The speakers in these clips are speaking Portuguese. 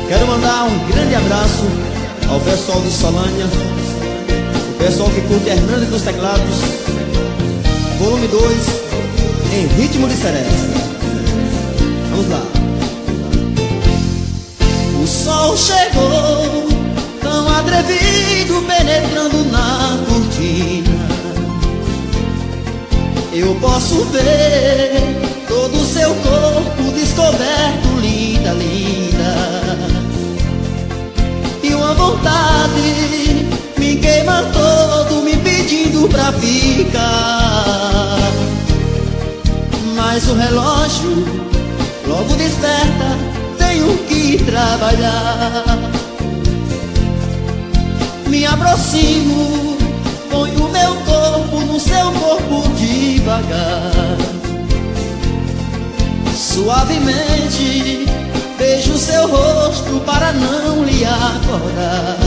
Quero mandar um grande abraço ao pessoal de Solânia, o pessoal que curte Hernandes dos Teclados, volume 2, em ritmo de seresta. Vamos lá. O sol chegou, tão atrevido, penetrando na cortina. Eu posso ver todo o seu corpo descoberto, linda, linda. E uma vontade me queima todo, me pedindo pra ficar. Mas o relógio logo desperta, tenho que trabalhar. Me aproximo, ponho o meu corpo no seu corpo devagar. Suavemente beijo seu rosto para não lhe acordar.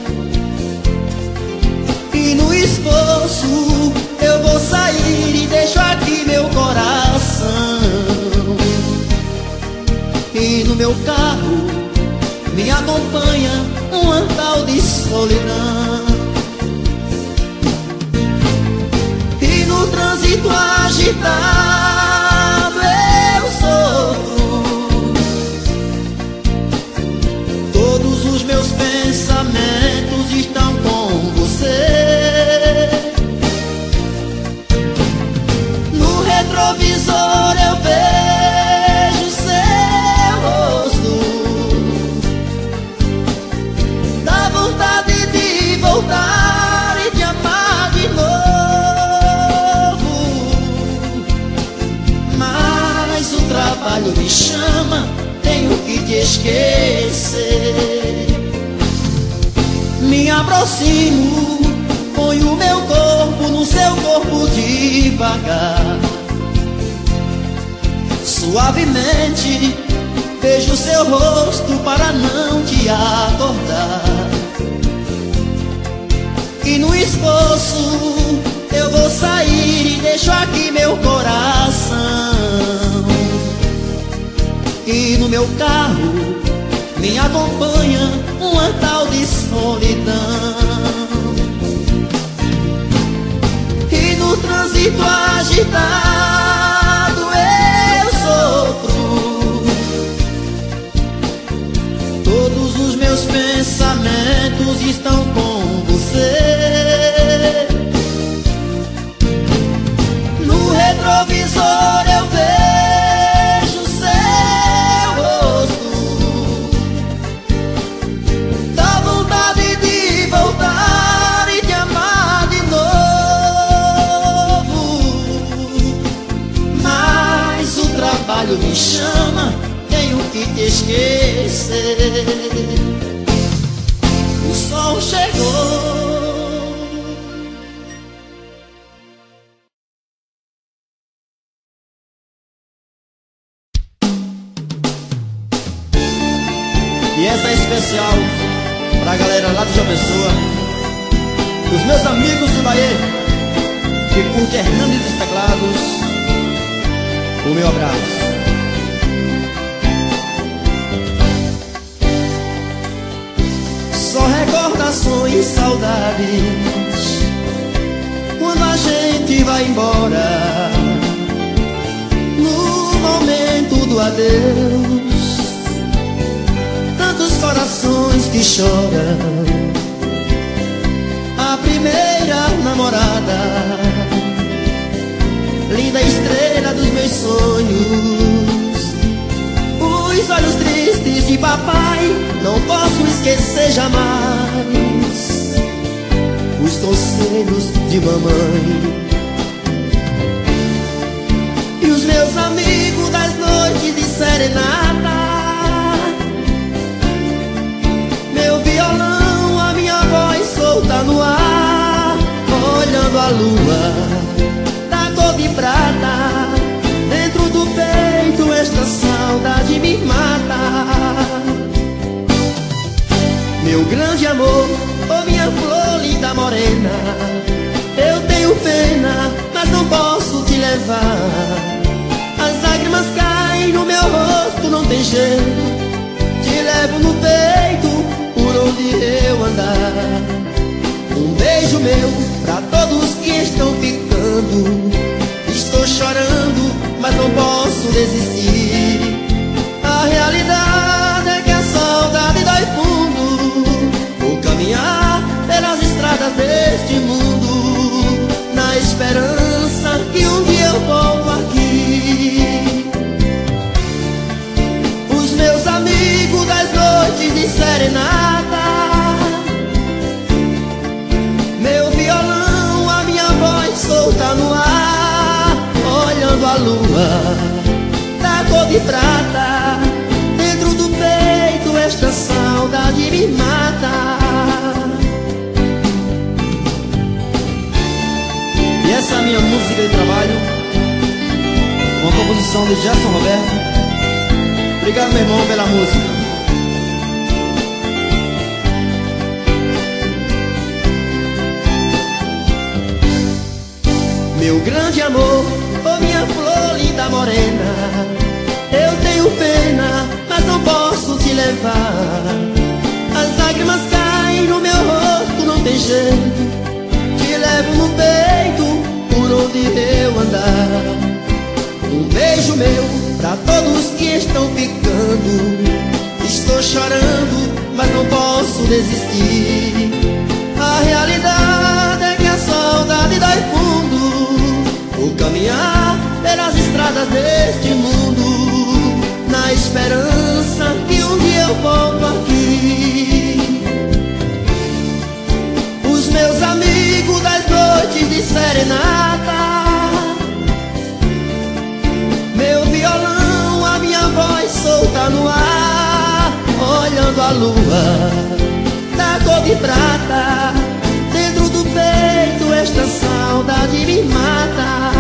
E no esforço eu vou sair e deixo aqui meu coração. E no meu carro me acompanha uma tal de solidão. E no trânsito agitado eu sofro. Todos os meus pensamentos estão com você. No retrovisor eu vejo seu rosto. Dá vontade de voltar e de amar de novo. Mas o trabalho me chama, tenho que te esquecer. Me aproximo, ponho o meu corpo no seu corpo devagar. Suavemente vejo seu rosto para não te acordar. E no esforço eu vou sair e deixo aqui meu coração. E no meu carro me acompanha uma tal de solidão. E no trânsito agitado eu sofro. Todos os meus pensamentos estão com você. No retrovisor eu vejo seu rosto. Dá vontade de voltar e de amar de novo. Mas o trabalho me chama, tenho que te esquecer. O sol chegou. E essa é especial pra galera lá de João Pessoa, os meus amigos do Bahia, que curte Hernandes dos Teclados. O meu abraço. Só recordações, saudades, quando a gente vai embora. No momento do adeus, tantos corações que choram. A primeira namorada, linda estrela dos meus sonhos. Os olhos tristes de papai, não posso esquecer jamais. Os conselhos de mamãe. E os meus amigos das noites de serenata. Meu violão, a minha voz solta no ar, olhando a lua da cor de prata. Dentro do peito esta saudade me mata. Meu grande amor, oh minha flor linda morena, eu tenho pena, mas não posso te levar. As lágrimas caem no meu rosto, não tem jeito, te levo no peito beijo meu pra todos que estão ficando. Estou chorando, mas não posso desistir. A realidade é que a saudade dói fundo. Vou caminhar pelas estradas deste mundo, na esperança que um dia eu volto aqui. Os meus amigos das noites de serenata, meu violão, a minha voz solta no ar, olhando a lua da cor de prata. Dentro do peito esta saudade me mata. E essa é a minha música de trabalho, uma composição de Gerson Roberto. Obrigado, meu irmão, pela música. Meu grande amor, oh minha flor linda morena, eu tenho pena, mas não posso te levar. As lágrimas caem no meu rosto, não tem jeito. Te levo no peito, por onde eu andar. Um beijo meu pra todos que estão ficando. Estou chorando, mas não posso desistir. A realidade é que a saudade dói fundo. Vou caminhar pelas estradas deste mundo, na esperança que um dia eu volto aqui. Os meus amigos das noites de serenata, meu violão, a minha voz solta no ar, olhando a lua da cor de prata. Dentro do peito esta saudade me mata.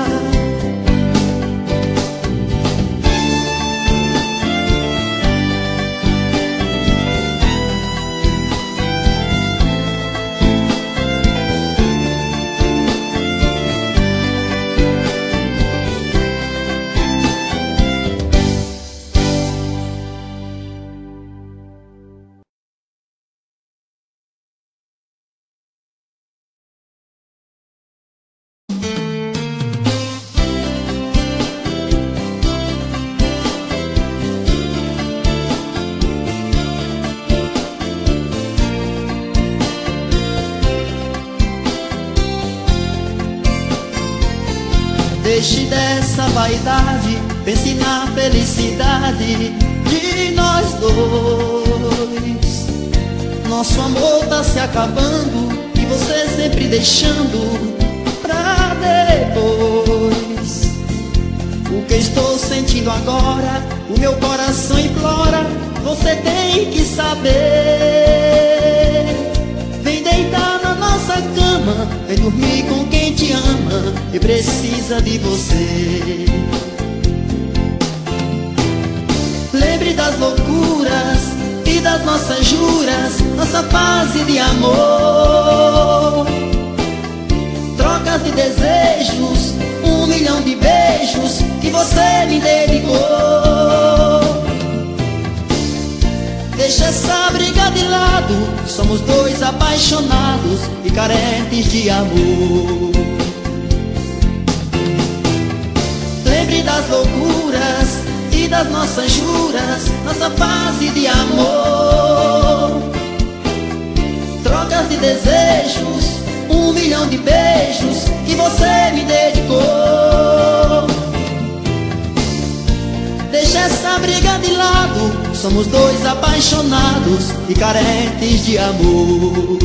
Deixe dessa vaidade, pense na felicidade de nós dois. Nosso amor tá se acabando e você sempre deixando pra depois. O que estou sentindo agora, o meu coração implora, você tem que saber. Vem deitar na nossa cama, vem dormir com quem te ama e precisa de você. Lembre das loucuras e das nossas juras, nossa fase de amor. Trocas de desejos, 1 milhão de beijos que você me dedicou. Deixa essa briga de lado, somos dois apaixonados e carentes de amor. Lembre das loucuras e das nossas juras, nossa fase de amor. Trocas de desejos, 1 milhão de beijos que você me dedicou. Deixa essa briga de lado, somos dois apaixonados e carentes de amor.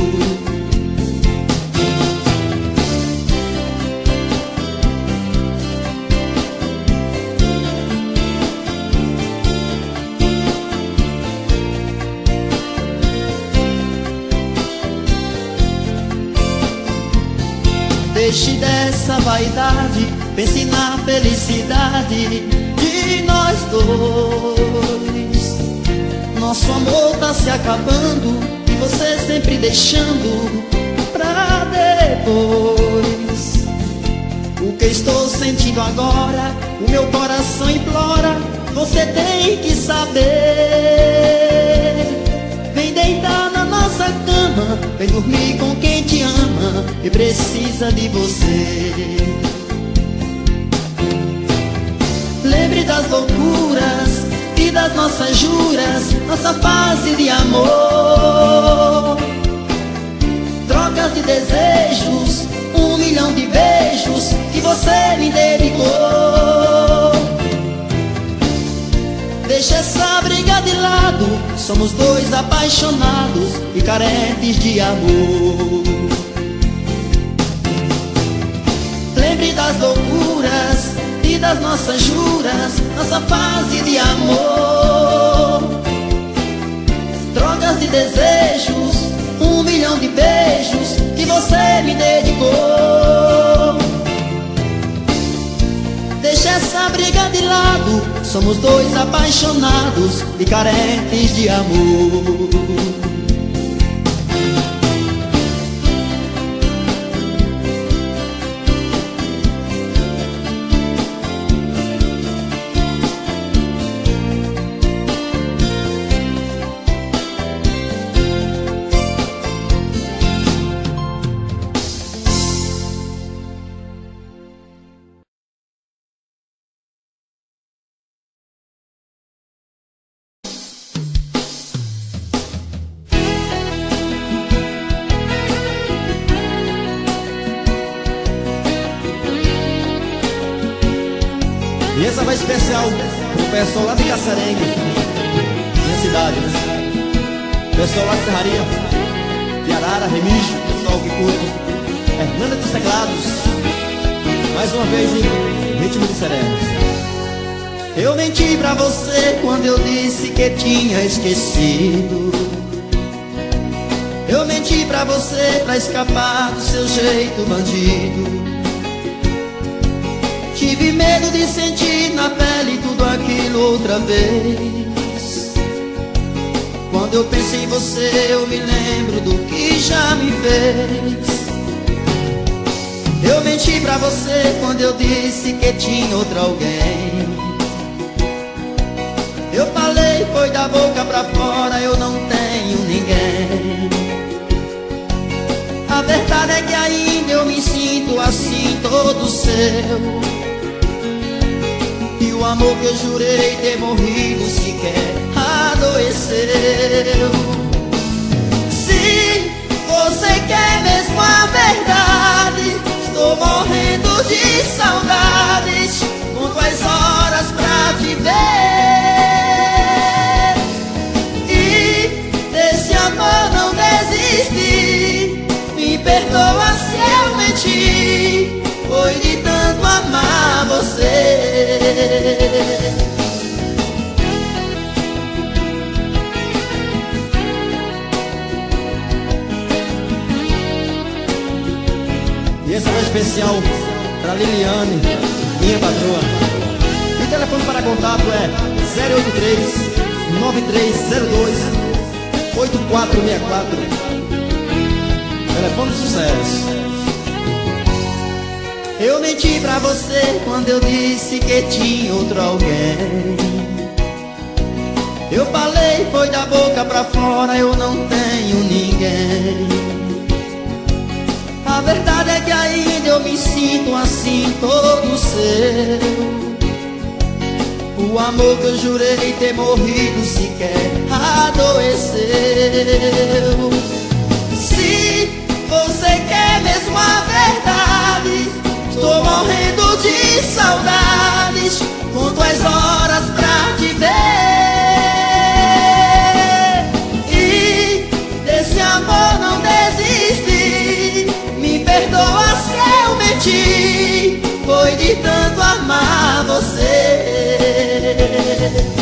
Deixe dessa vaidade, pense na felicidade de nós dois. Nosso amor tá se acabando e você sempre deixando pra depois. O que estou sentindo agora, o meu coração implora, você tem que saber. Vem deitar na nossa cama, vem dormir com quem te ama e precisa de você. Lembre das loucuras e das nossas juras, nossa fase de amor. Trocas de desejos, 1 milhão de beijos que você me dedicou. Deixa essa briga de lado, somos dois apaixonados e carentes de amor. Lembre das loucuras e das nossas juras, nossa fase de amor. Trocas de desejos, 1 milhão de beijos que você me dedicou. Deixa essa briga de lado, somos dois apaixonados e carentes de amor. E essa vai especial pro pessoal lá de Caçarengue, minha cidade, né? Pessoal lá de Serraria, de Arara, Remígio, pessoal que curte Hernanda dos Teclados. Mais uma vez em ritmo de serenos. Eu menti pra você quando eu disse que tinha esquecido. Eu menti pra você pra escapar do seu jeito bandido. Tive medo de sentir na pele tudo aquilo outra vez. Quando eu penso em você eu me lembro do que já me fez. Eu menti pra você quando eu disse que tinha outra alguém. Eu falei, foi da boca pra fora, eu não tenho ninguém. A verdade é que ainda eu me sinto assim, todo seu. E o amor que eu jurei ter morrido sequer adoeceu. Se você quer mesmo a verdade, estou morrendo de saudades. Conto as horas pra te ver. E desse amor não desisti. Me perdoa se eu menti. Foi de tanto amar você. E essa é especial pra Liliane, minha patroa. E o telefone para contato é 083 9302 8464. Telefone de sucesso. Eu menti pra você quando eu disse que tinha outro alguém. Eu falei, foi da boca pra fora, eu não tenho ninguém. A verdade é que ainda eu me sinto assim, todo seu. O amor que eu jurei ter morrido sequer adoeceu. Se você quer mesmo a verdade, estou morrendo de saudades. Conto as horas pra te ver. E desse amor não desisti. Me perdoa se eu menti. Foi de tanto amar você.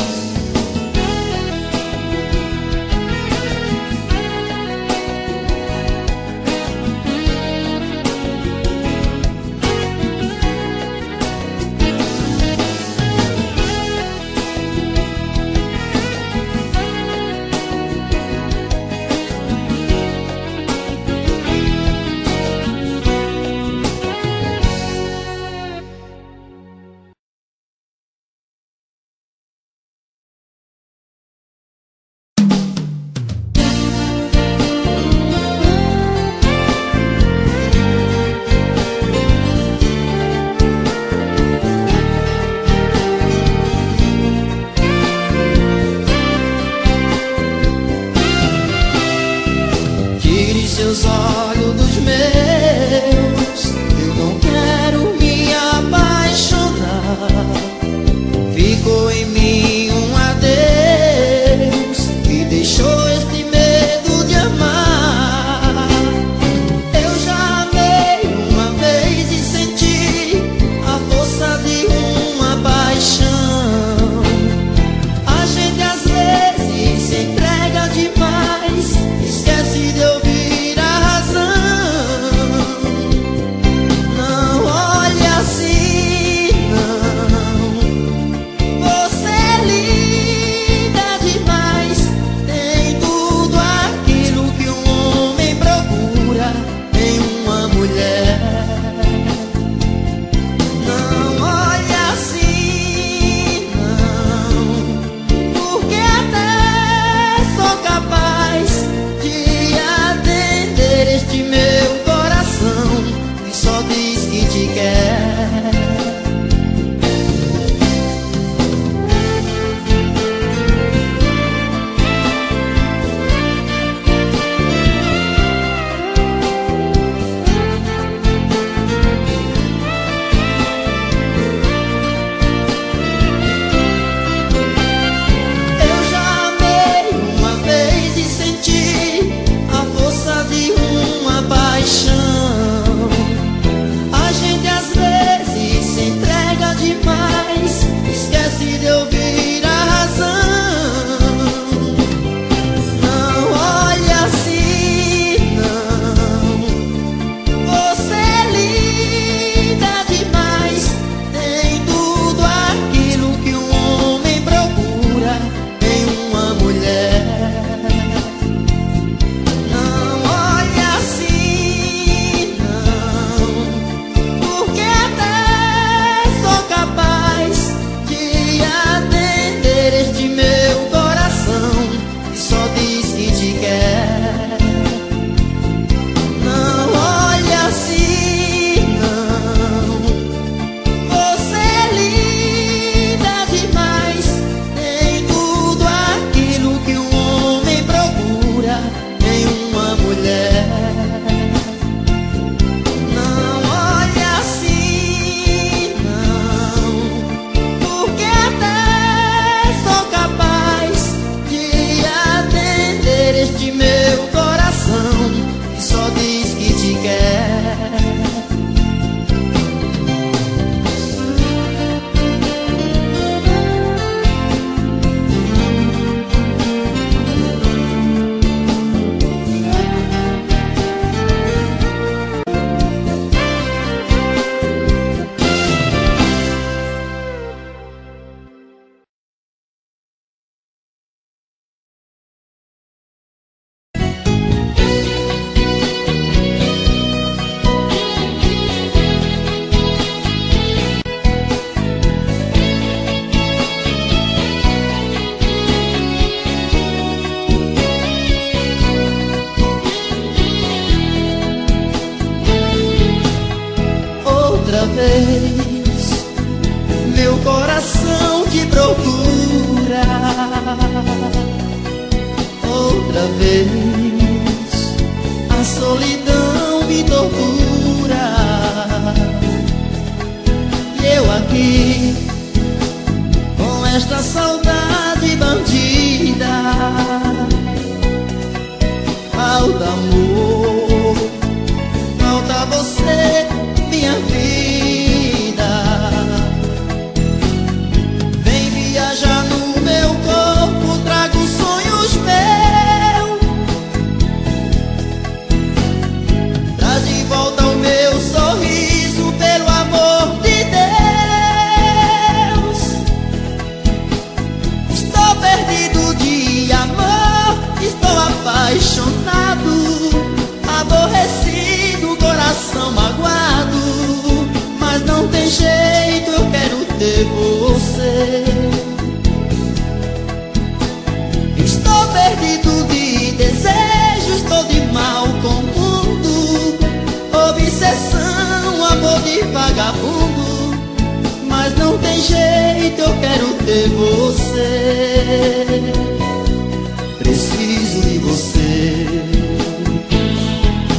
nos olhos dos meus. Eu não quero me apaixonar. Ficou em mim um adeus que deixou este medo de amar. Eu já amei uma vez e senti a força de uma paixão. A gente às vezes se entrega demais, esquece de ouvir a razão. Não olhe assim, não. Você é linda demais, tem tudo aquilo que um homem procura em uma mulher. Não olhe assim, não, porque até sou capaz de atender este meu coração que só diz que te quer. Eu já amei uma vez e senti a força de uma paixão. A gente às vezes se entrega demais, esquece de ouvir a razão. Não olhe assim, não. Você é linda demais, tem tudo aquilo que um homem procura em uma mulher. Não olhe assim, não, porque até sou capaz de atender este meu coração que só diz que te quer. Não olhe assim, não. Você é linda demais, tem tudo aquilo que um homem procura em uma mulher. Não olhe assim, não, porque até sou capaz de atender este meu coração que só diz que te quer. Outra vez meu coração te procura. Outra vez a solidão me tortura. E eu aqui com esta saudade bandida. Falta amor, falta você, minha vida. Vem viajar no meu corpo, trago sonhos meus. Traz de volta o meu sorriso, pelo amor de Deus. Estou perdido de amor, estou apaixonado, aborrecido, coração magoado. Mas não tem jeito, eu quero ter você. Estou perdido de desejo, estou de mal com o mundo. Obsessão, amor de vagabundo. Mas não tem jeito, eu quero ter você. Preciso de você.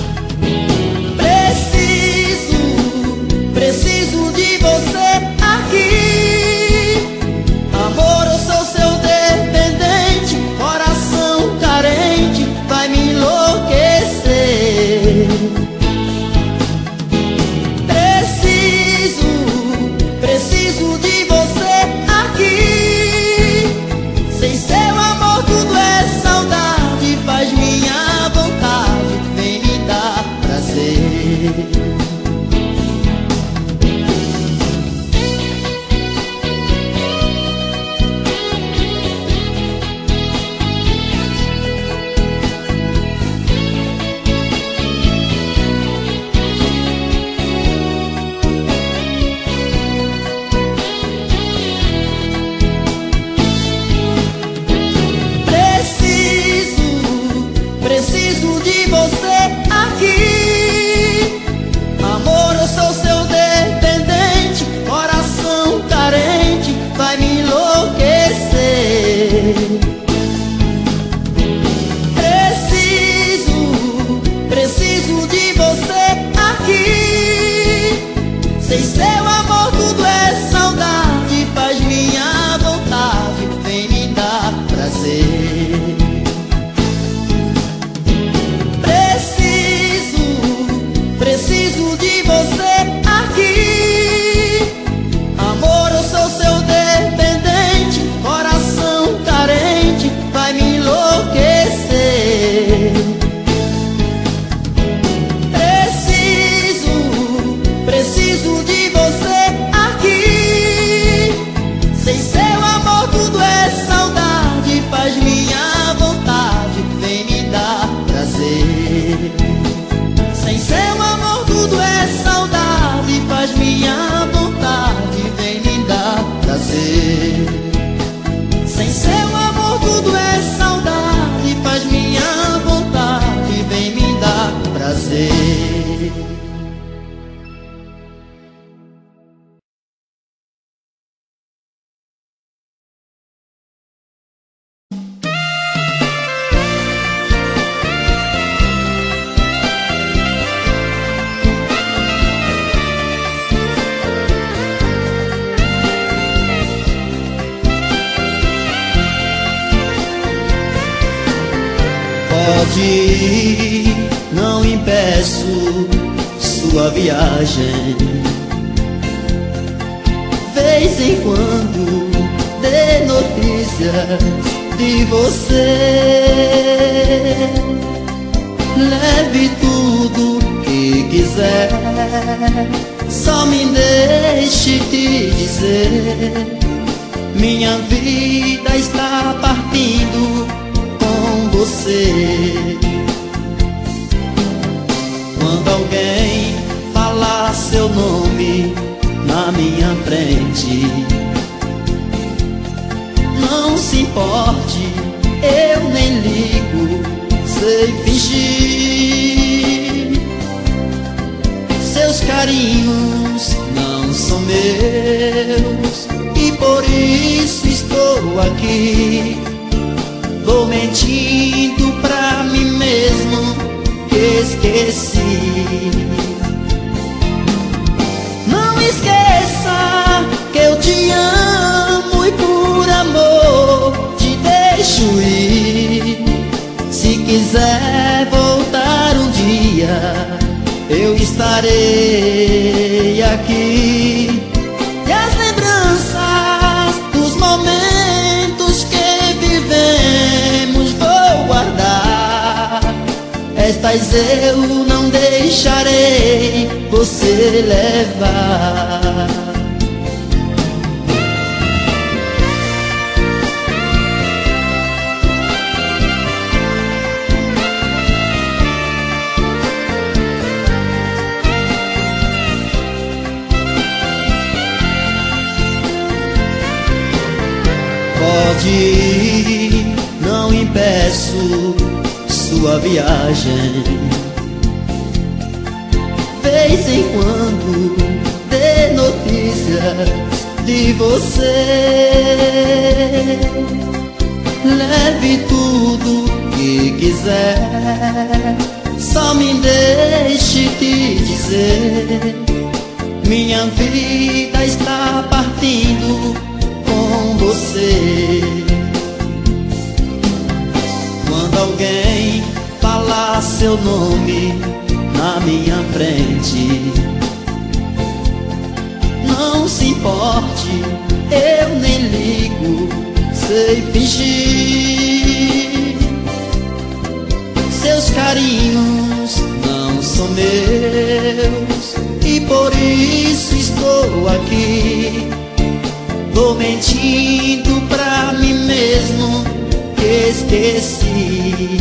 Pode ir, não impeço sua viagem. Vez em quando dê notícias de você. Leve tudo que quiser, só me deixe te dizer: minha vida está partindo com você. Quando alguém falar seu nome na minha frente, não se importe, eu nem ligo, sei fingir. Seus carinhos não são meus e por isso estou aqui. Vou mentindo pra mim mesmo que esqueci. Não esqueça que eu te amo e por amor te deixo ir. Se quiser voltar um dia, eu estarei aqui. E as lembranças dos momentos que vivemos vou guardar. Estas eu não deixarei você levar. Pode ir, não impeço sua viagem. Vez em quando dê notícias de você. Leve tudo que quiser, só me deixe te dizer: minha vida está partindo com você. Quando alguém falar seu nome na minha frente, não se importe, eu nem ligo, sei fingir. Seus carinhos não são meus e por isso estou aqui. Vou mentindo pra mim mesmo que esqueci.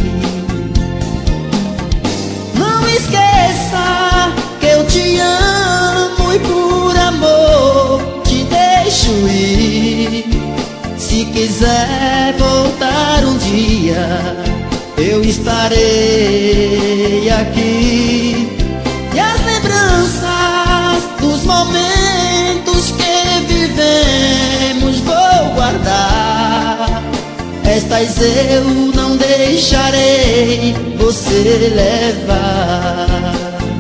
Não esqueça que eu te amo e por amor te deixo ir. Se quiser voltar um dia, eu estarei aqui. E as lembranças dos momentos que vivemos vou guardar. Estas eu não deixarei você levar.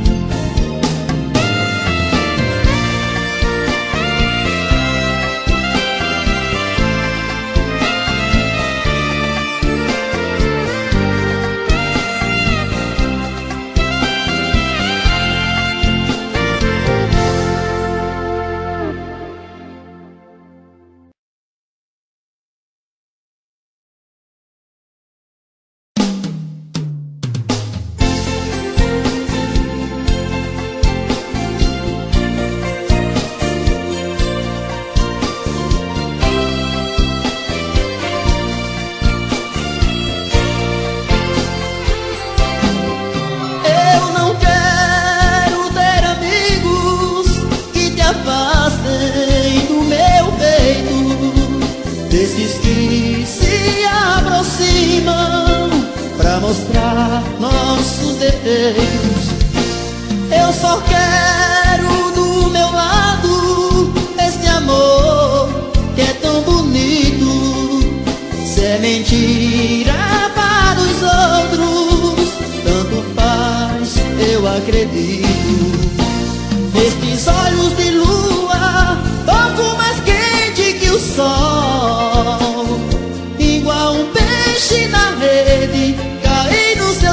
Desses que se aproximam pra mostrar nossos defeitos. Eu só quero do meu lado esse amor que é tão bonito. Se é mentira para os outros, tanto faz, eu acredito. Nestes olhos de lua, pouco mais quente que o sol, igual um peixe na rede, caí no seu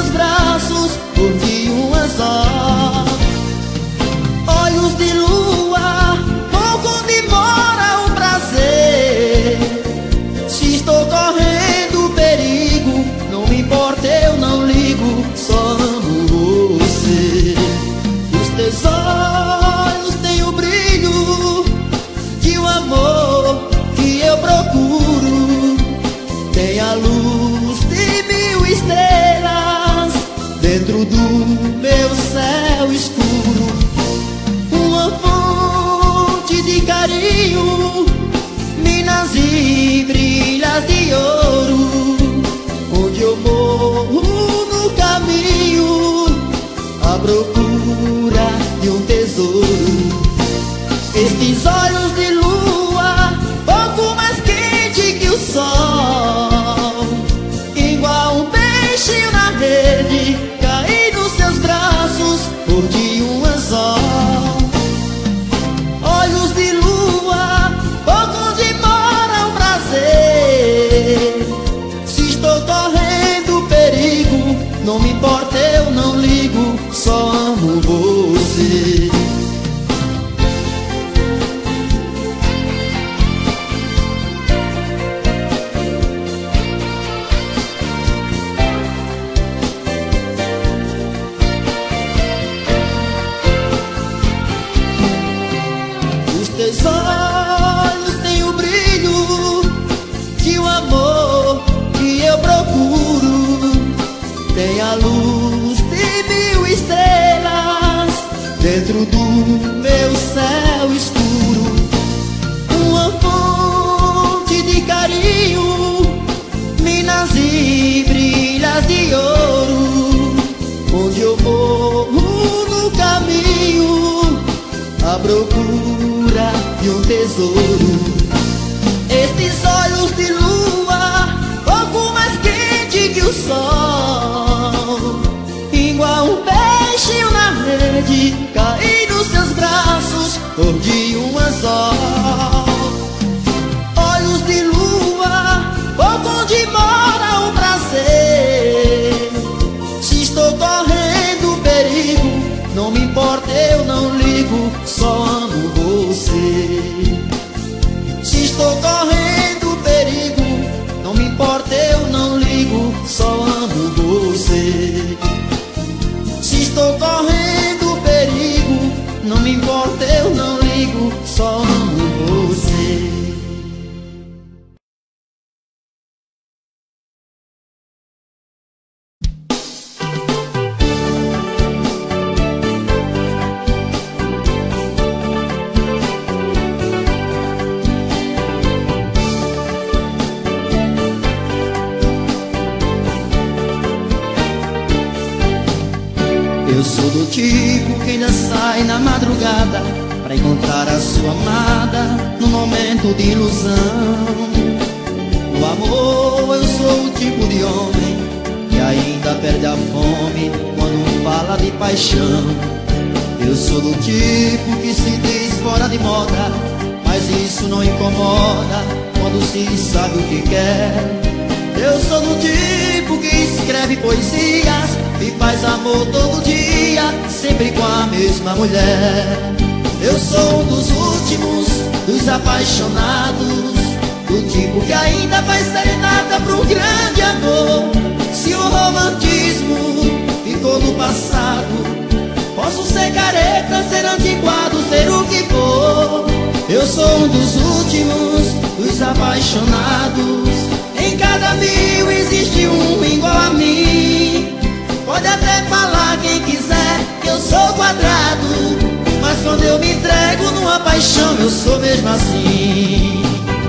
a luz de 1000 estrelas dentro do meu céu escuro. Uma fonte de carinho, minas e brilhas de ouro, onde eu morro no caminho à procura de um tesouro. Estes olhos de lua, pouco mais quente que o sol, igual um peixinho na rede, caí nos seus braços por de um anzol. Olhos de lua, pouco onde mora o prazer. Se estou correndo perigo, não me importa, eu não ligo, só amo você. Teus olhos têm o brilho de um amor que eu procuro. Tem a luz de 1000 estrelas dentro do meu céu escuro. Uma fonte de carinho, minas e brilhas de ouro, onde eu morro no caminho à procura de um tesouro. Estes olhos de lua, pouco mais quente que o sol, igual um peixinho na rede, caí nos seus braços por de um anzol. Olhos de lua, pouco onde mora o prazer. Se estou correndo perigo, não me importa, eu não ligo, só amo você. Se estou correndo perigo, não me importa, eu não ligo, só amo você. Se estou correndo perigo, não me importa, eu não ligo, só amo você. Eu sou do tipo que ainda sai na madrugada pra encontrar a sua amada no momento de ilusão. No amor eu sou o tipo de homem que ainda perde a fome quando fala de paixão. Eu sou do tipo que se diz fora de moda, mas isso não incomoda quando se sabe o que quer. Eu sou do tipo que escreve poesias e faz amor todo dia, sempre com a mesma mulher. Eu sou um dos últimos, dos apaixonados, do tipo que ainda faz serenata pro grande amor. Se o romantismo ficou no passado, posso ser careta, ser antiquado, ser o que for. Eu sou um dos últimos, dos apaixonados. Em cada 1000 existe um igual a mim. Pode até falar quem quiser que eu sou quadrado, mas quando eu me entrego numa paixão eu sou mesmo assim.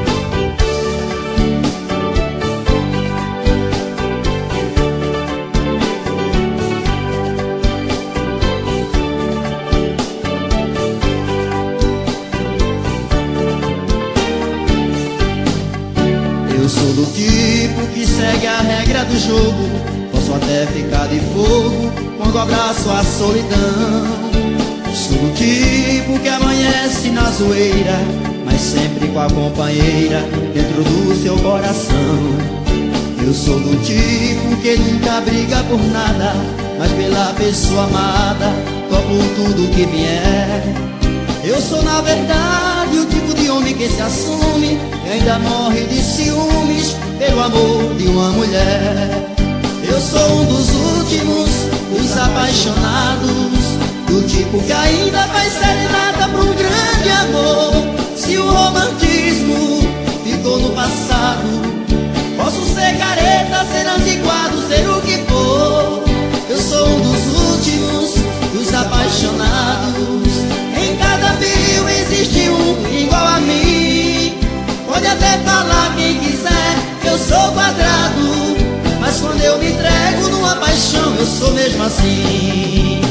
Eu sou do tipo que segue a regra do jogo, posso até ficar de fogo quando abraço a solidão. Sou do tipo que amanhece na zoeira, mas sempre com a companheira dentro do seu coração. Eu sou do tipo que nunca briga por nada, mas pela pessoa amada topo tudo que vier. Eu sou na verdade o tipo de homem que se assume e ainda morre de ciúmes pelo amor de uma mulher. Eu sou um dos últimos, dos apaixonados, do tipo que ainda faz serenata pra um grande amor. Se o romantismo ficou no passado, Posso ser careta, ser antiquado, ser o que for. Eu sou um dos últimos, dos apaixonados. Em cada mil existe um igual a mim. Pode até falar quem quiser, eu sou quadrado, mas quando eu me entrego numa paixão, eu sou mesmo assim.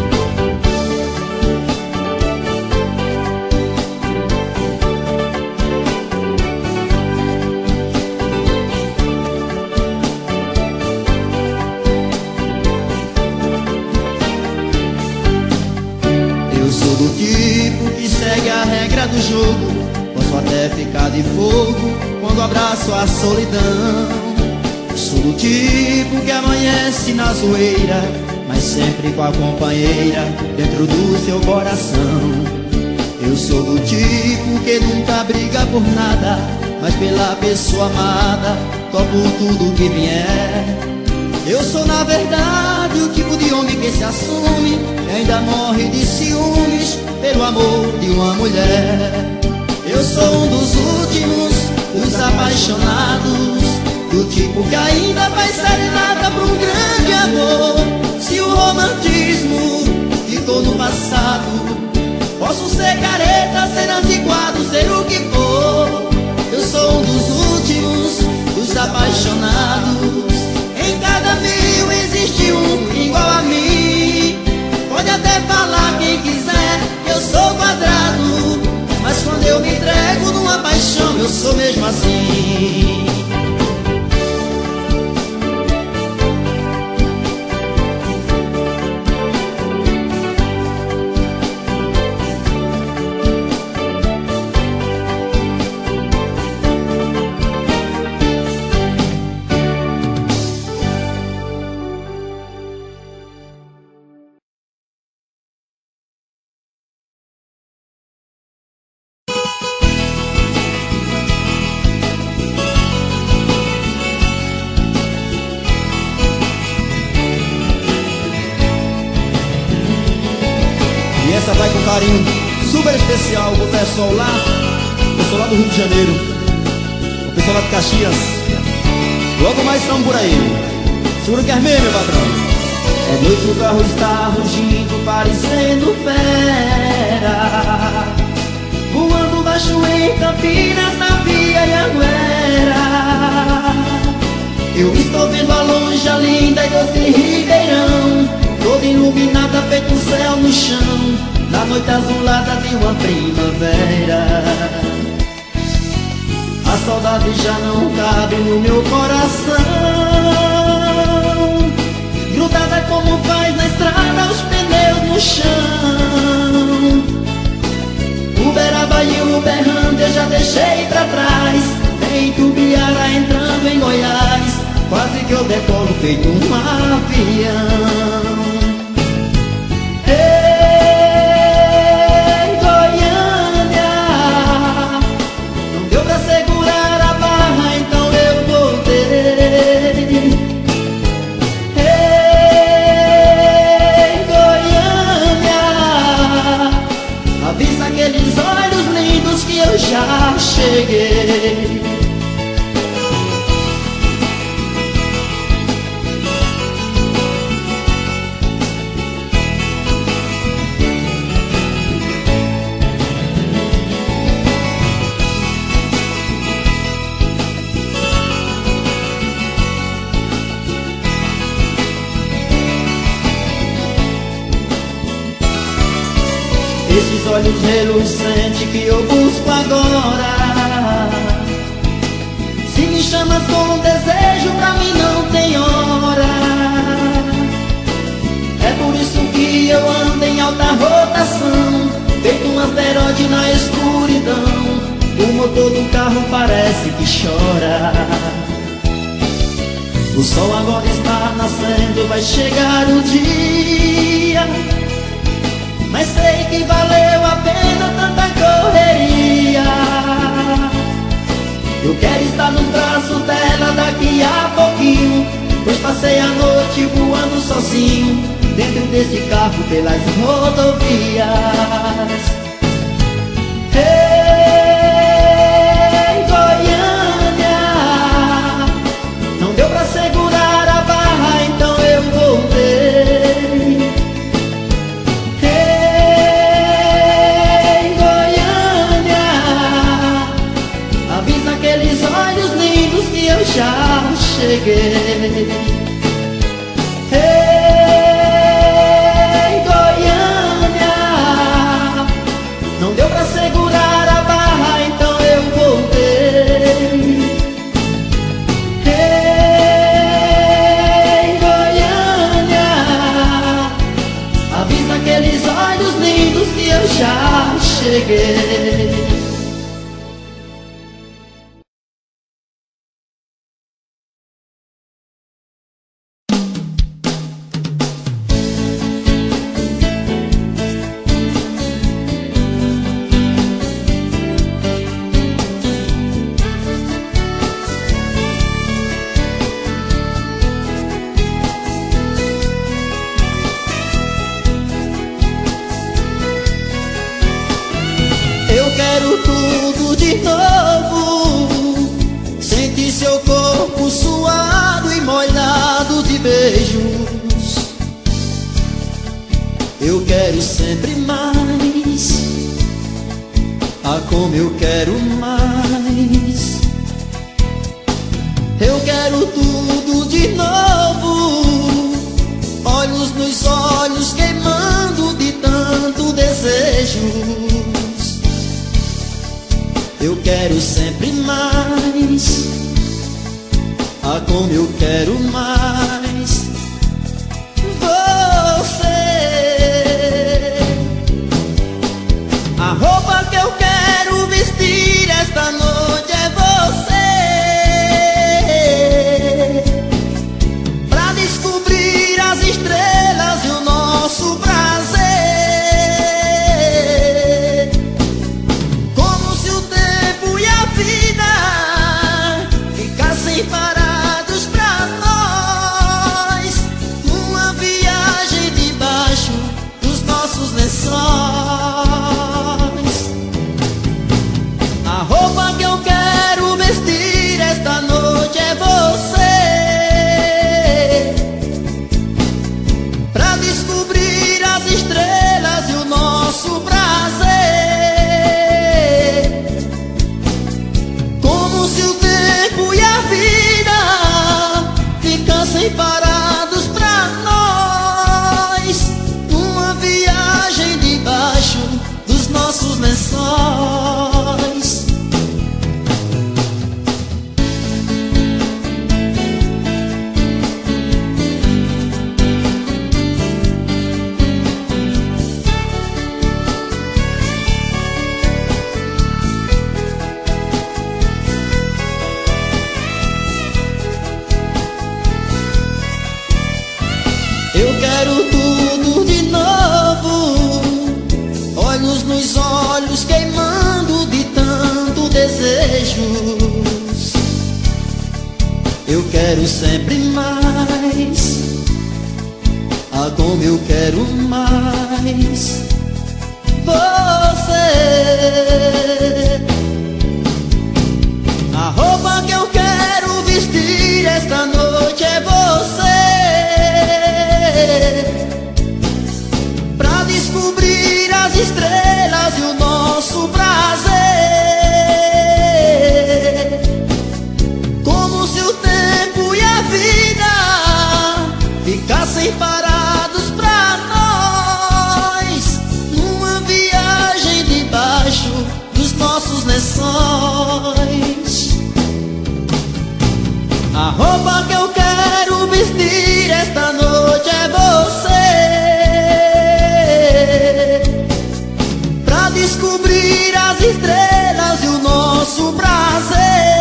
Eu sou do tipo que segue a regra do jogo. Posso até ficar de fogo quando abraço a solidão. Sou do tipo que amanhece na zoeira, mas sempre com a companheira dentro do seu coração. Eu sou do tipo que nunca briga por nada, mas pela pessoa amada topo tudo que vier. Eu sou na verdade o tipo de homem que se assume e ainda morre de ciúmes pelo amor de uma mulher. Eu sou um dos últimos, dos apaixonados, do tipo que ainda faz serenata pra um grande amor. Se o romantismo ficou no passado, posso ser careta, ser antiquado, ser o que for. Eu sou um dos últimos, dos apaixonados. Em cada mil existe um igual a mim. Pode até falar quem quiser, eu sou quadrado, mas quando eu me entrego numa paixão, eu sou mesmo assim. Essa vai com carinho super especial pro pessoal lá do Rio de Janeiro, o pessoal lá de Caxias. Logo mais estamos por aí. Segura que é meio, meu patrão. É noite, o carro está rugindo, parecendo fera, voando baixo em Campinas, na Via Anhanguera. Eu estou vendo a longe a linda e doce Ribeirão, toda iluminada, feito um céu no chão, na noite azulada de uma primavera. A saudade já não cabe no meu coração, grudada como faz na estrada os pneus no chão. Uberaba e Uberlândia eu já deixei pra trás, em Tubiara entrando em Goiás, quase que eu decolo feito um avião. Aqueles olhos lindos que eu já cheguei. Esses olhos relucentes que eu busco agora, se me chamas com desejo, pra mim não tem hora. É por isso que eu ando em alta rotação, feito um asteroide na escuridão. O motor do carro parece que chora. O sol agora está nascendo, vai chegar o dia, mas sei que valeu a pena tanta correria. Eu quero estar nos braços dela daqui a pouquinho, pois passei a noite voando sozinho, dentro desse carro pelas rodovias. Ei, Goiânia, Ei, Goiânia, não deu pra segurar a barra, então eu voltei. Ei, Goiânia, avisa aqueles olhos lindos que eu já cheguei. Eu quero tudo de novo, sentir seu corpo suado e molhado de beijos. Eu quero sempre mais, ah, como eu quero mais. Eu quero tudo de novo, olhos nos olhos queimando de tanto desejo. Eu quero sempre mais, ah, como eu quero mais. Você, a roupa que eu quero vestir esta noite é você, pra descobrir as estrelas e o nosso prazer. Parados pra nós, uma viagem debaixo dos nossos lençóis. A roupa que eu quero vestir esta noite é você, pra descobrir as estrelas e o nosso prazer. Como se o tempo e a vida ficassem parados pra nós, uma viagem debaixo dos nossos lençóis. Eu quero tudo de novo, olhos nos olhos queimando de tanto desejos. Eu quero sempre mais, ah, como eu quero mais. Você, a roupa que eu quero vestir esta noite é você, pra descobrir as estrelas e o nosso prazer. Como se o tempo e a vida ficassem parados pra nós, numa viagem debaixo dos nossos lençóis. A roupa que eu quero vestir esta noite é você, pra descobrir as estrelas e o nosso prazer.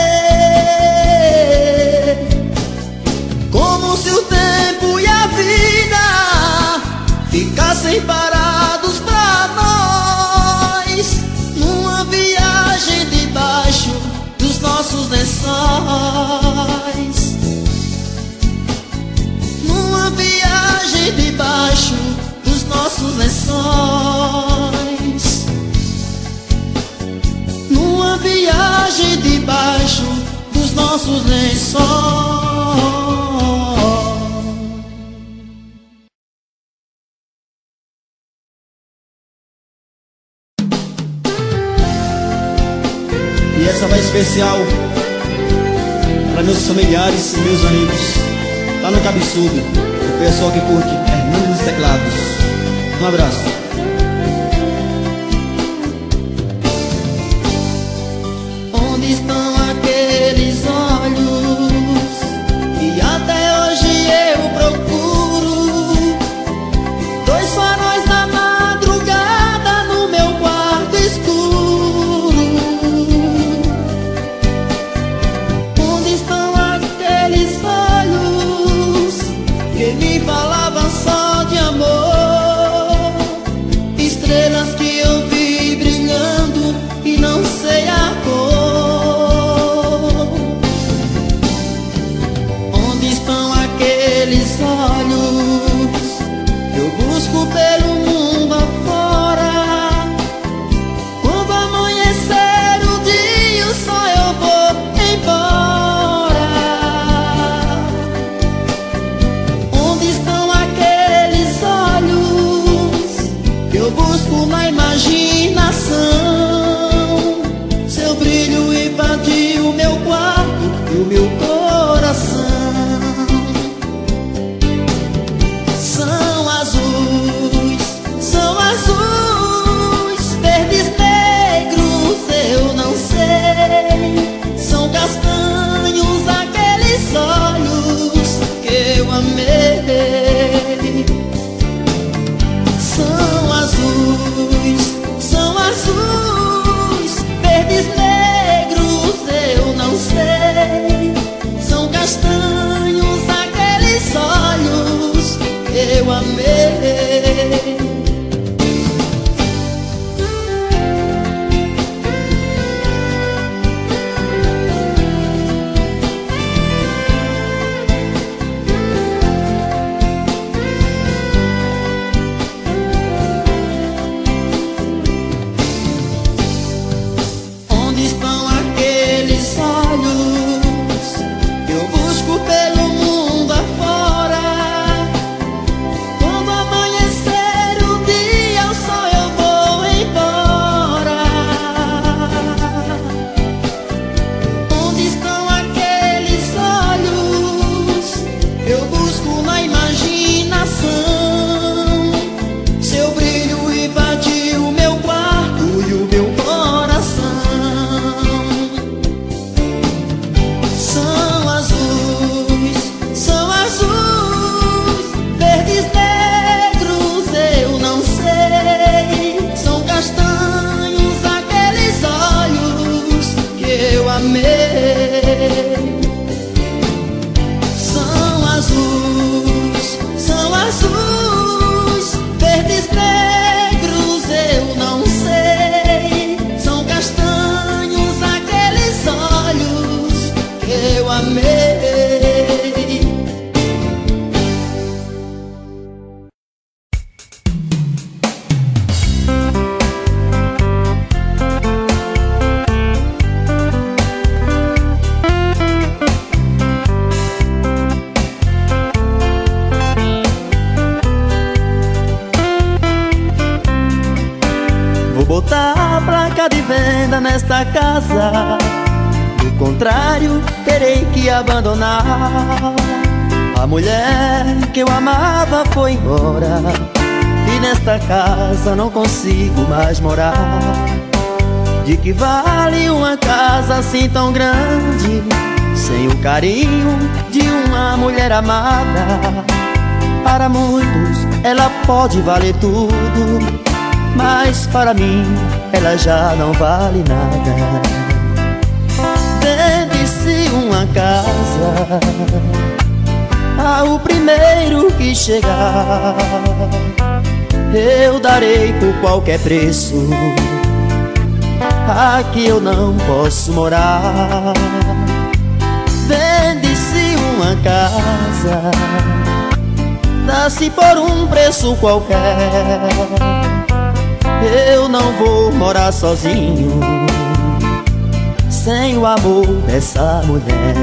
Como se o tempo e a vida ficassem parados pra nós, numa viagem debaixo dos nossos lençóis. Numa viagem debaixo dos nossos lençóis. Numa viagem debaixo dos nossos lençóis. E essa vai especial pra meus familiares e meus amigos lá no Cabeçudo, o pessoal que curte Hernando dos Teclados. Um abraço. Onde estão aqueles olhos que até hoje eu procuro? Dois faróis na madrugada no meu quarto escuro. Onde estão aqueles olhos que me falavam só de amor? Estrelas que eu vi brilhando e não sei a cor. Onde estão aqueles olhos que eu busco pelo mundo afora? Quando amanhecer o dia, só eu vou embora. Onde estão aqueles olhos que eu busco na imaginação? Seu brilho invadiu o meu quarto e o meu coração. São azuis, verdes, negros, eu não sei. São castanhos aqueles olhos que eu amei. São azuis, verdes, negros, eu não sei. São castanhos aqueles olhos que eu amei. Onde estão aqueles olhos que eu busco pelo mundo afora? Quando amanhecer o dia, só eu vou embora. Onde estão aqueles olhos que eu busco na imaginação? Seu brilho invadiu o meu quarto e o meu coração. São azuis, verdes, negros, eu não sei. São castanhos aqueles olhos que eu amei. São azuis, verdes, negros, eu não sei. São castanhos aqueles olhos que eu amei. Vou botar a placa de venda nesta casa, do contrário terei que abandonar. A mulher que eu amava foi embora e nesta casa não consigo mais morar. De que vale uma casa assim tão grande sem o carinho de uma mulher amada? Para muitos ela pode valer tudo, mas para mim ela já não vale nada. Vende-se uma casa ao primeiro que chegar, eu darei por qualquer preço. Aqui eu não posso morar. Vende-se uma casa, dá-se por um preço qualquer. Eu não vou morar sozinho sem o amor dessa mulher.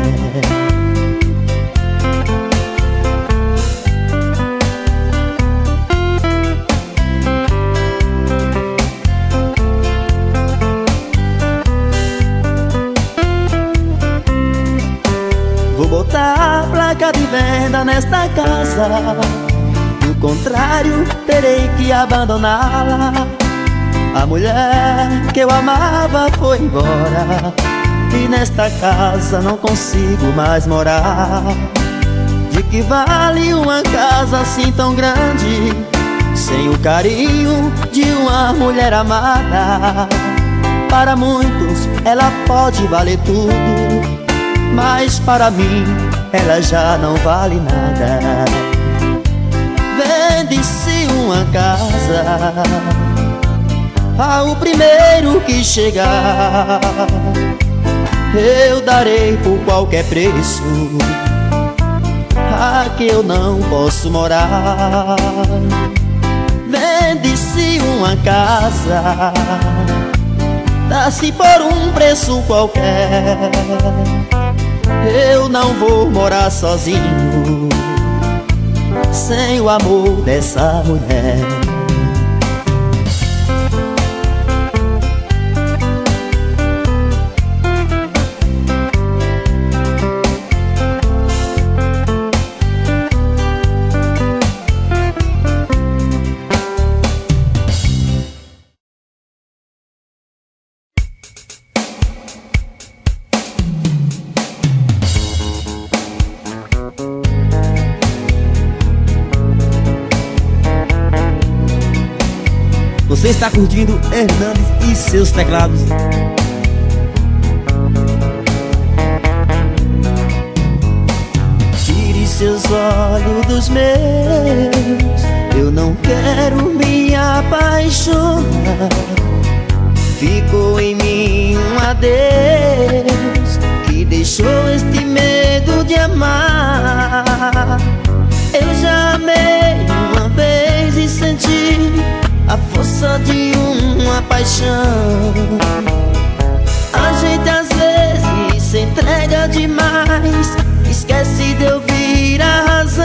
merda nesta casa. Do contrário, terei que abandoná-la. A mulher que eu amava foi embora, e nesta casa não consigo mais morar. De que vale uma casa assim tão grande, sem o carinho de uma mulher amada? Para muitos ela pode valer tudo, mas para mim ela já não vale nada. Vende-se uma casa ao primeiro que chegar, eu darei por qualquer preço. Aqui eu não posso morar. Vende-se uma casa, dá-se por um preço qualquer. Eu não vou morar sozinho, sem o amor dessa mulher. Você está curtindo Hernandes e seus teclados. Tire seus olhos dos meus, eu não quero me apaixonar. Ficou em mim um adeus que deixou este medo de amar. Eu já amei uma vez e senti a força de uma paixão. A gente às vezes se entrega demais, esquece de ouvir a razão.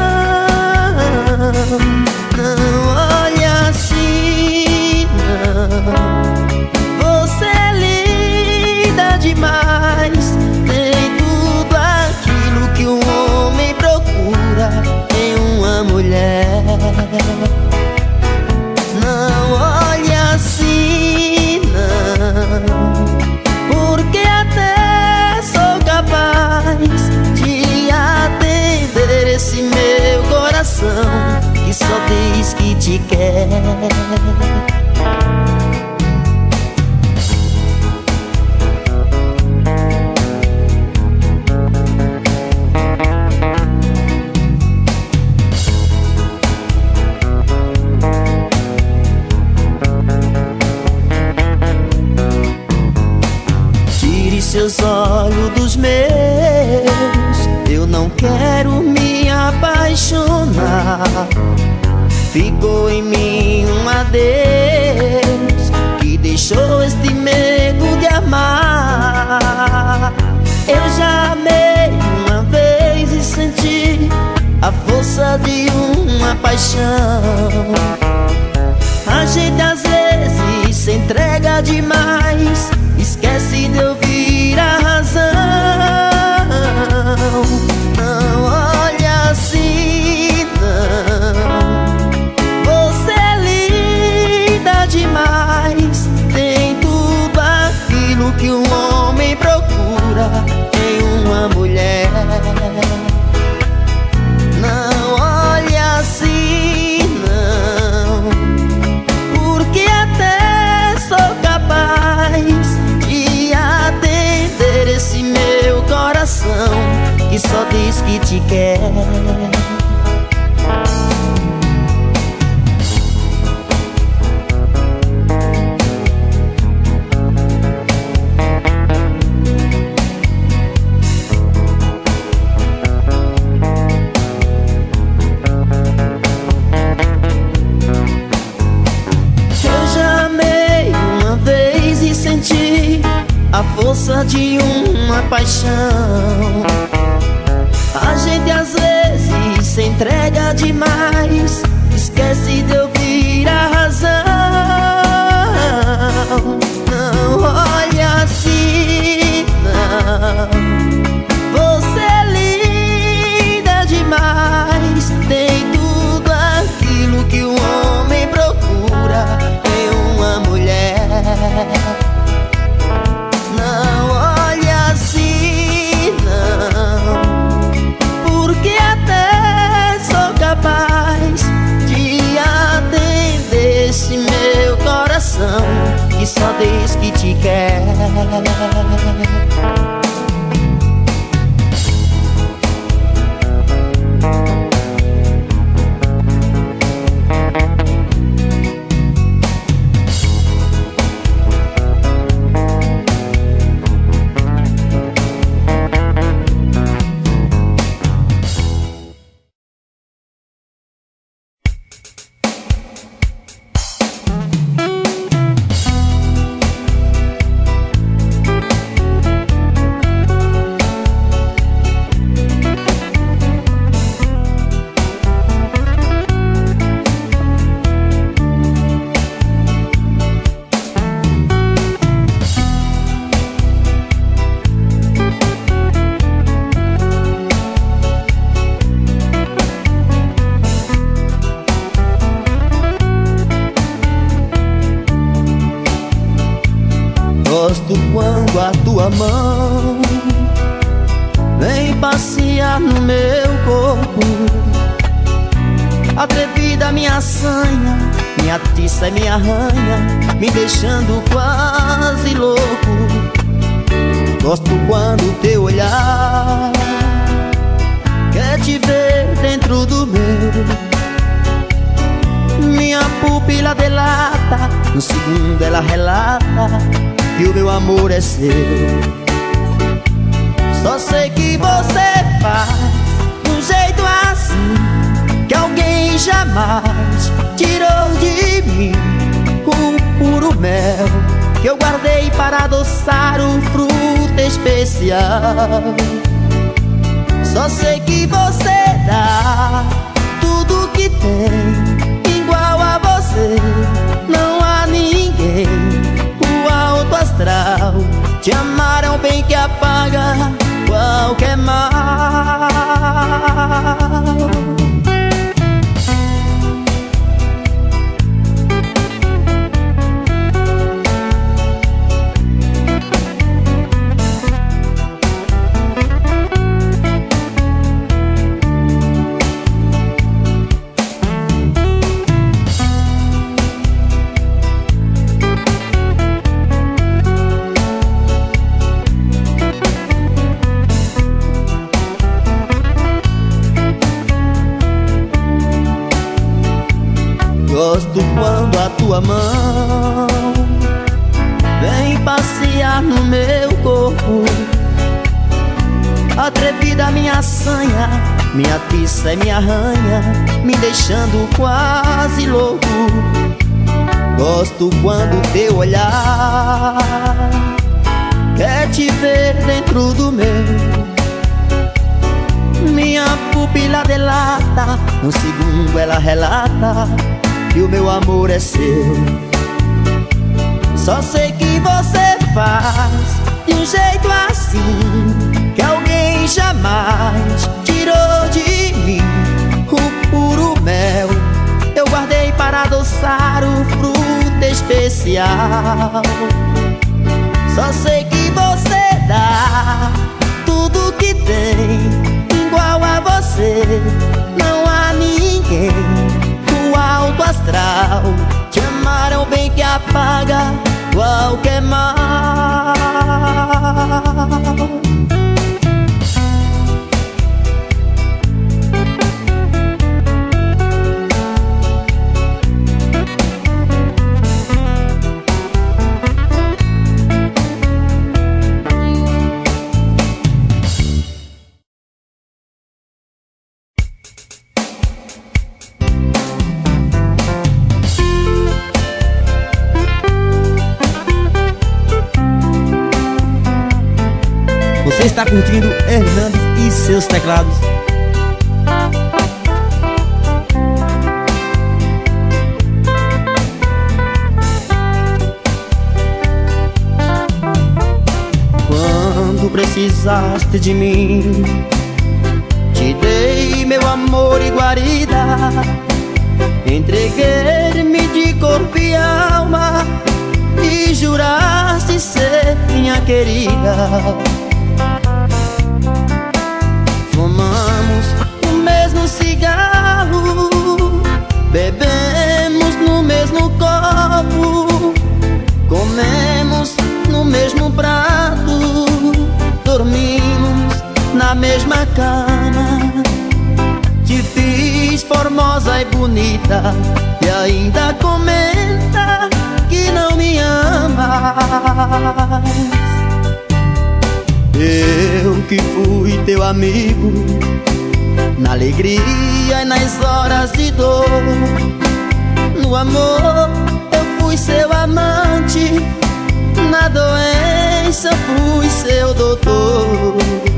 Não olha assim, não. Você é linda demais, tem tudo aquilo que um homem procura em uma mulher. Não olhe assim, não, porque até sou capaz de atender esse meu coração que só diz que te quer. Seus olhos dos meus, eu não quero me apaixonar. Ficou em mim um adeus que deixou este medo de amar. Eu já amei uma vez e senti a força de uma paixão. A gente às vezes se entrega demais, esquece de ouvir a razão. Não olha assim, não. Você é linda demais, tem tudo aquilo que um homem procura em uma mulher. Não olha assim, não, porque até sou capaz de atender esse meu coração que só diz que te quer. A força de uma paixão. A gente às vezes se entrega demais, esquece de ouvir a razão. Não olha assim, não. Você é linda demais. que só diz que te quer. Gosto quando a tua mão vem passear no meu corpo. Atrevida minha sanha, me atiça e me arranha, me deixando quase louco. Gosto quando teu olhar quer te ver dentro do meu. Minha pupila delata, no segundo ela relata que o meu amor é seu. Só sei que você faz de um jeito assim que alguém jamais tirou de mim o puro mel que eu guardei para adoçar o fruto especial. Só sei que você dá tudo que tem, igual a você não há ninguém. O alto astral te amaram bem que apaga qualquer mal. Gosto quando a tua mão vem passear no meu corpo. Atrevida minha sanha, me atiça e me arranha, me deixando quase louco. Gosto quando teu olhar quer te ver dentro do meu. Minha pupila delata, no segundo ela relata que o meu amor é seu. Só sei que você faz de um jeito assim que alguém jamais tirou de mim o puro mel eu guardei para adoçar o fruto especial. Só sei que você dá tudo que tem, igual a você não há ninguém. O alto astral te amaram bem que apaga qualquer mal. Você está curtindo Hernandes e seus teclados. Quando precisaste de mim, te dei meu amor e guarida. Entreguei-me de corpo e alma e juraste ser minha querida. Fumamos o mesmo cigarro, bebemos no mesmo copo, comemos cama. Te fiz formosa e bonita e ainda comenta que não me ama. Eu que fui teu amigo na alegria e nas horas de dor. No amor eu fui seu amante, na doença fui seu doutor.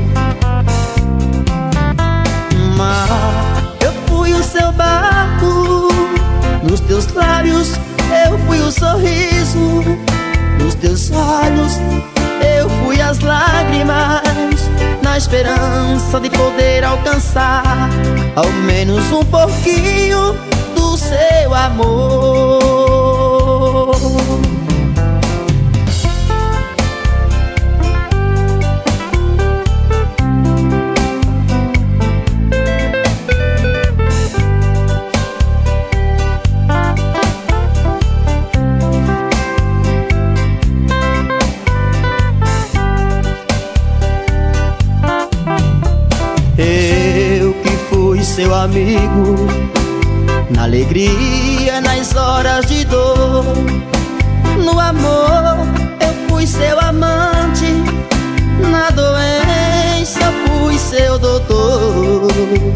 Mas eu fui o seu barco, nos teus lábios eu fui o sorriso, nos teus olhos eu fui as lágrimas, na esperança de poder alcançar ao menos um pouquinho do seu amor. Eu que fui seu amigo na alegria, nas horas de dor. No amor eu fui seu amante, na doença fui seu doutor.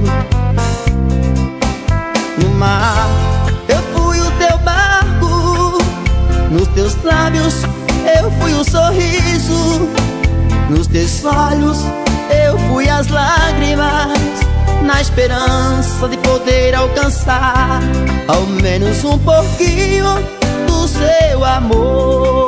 No mar eu fui o teu barco, nos teus lábios eu fui o sorriso, nos teus olhos eu fui as lágrimas, na esperança de poder alcançar ao menos um pouquinho do seu amor.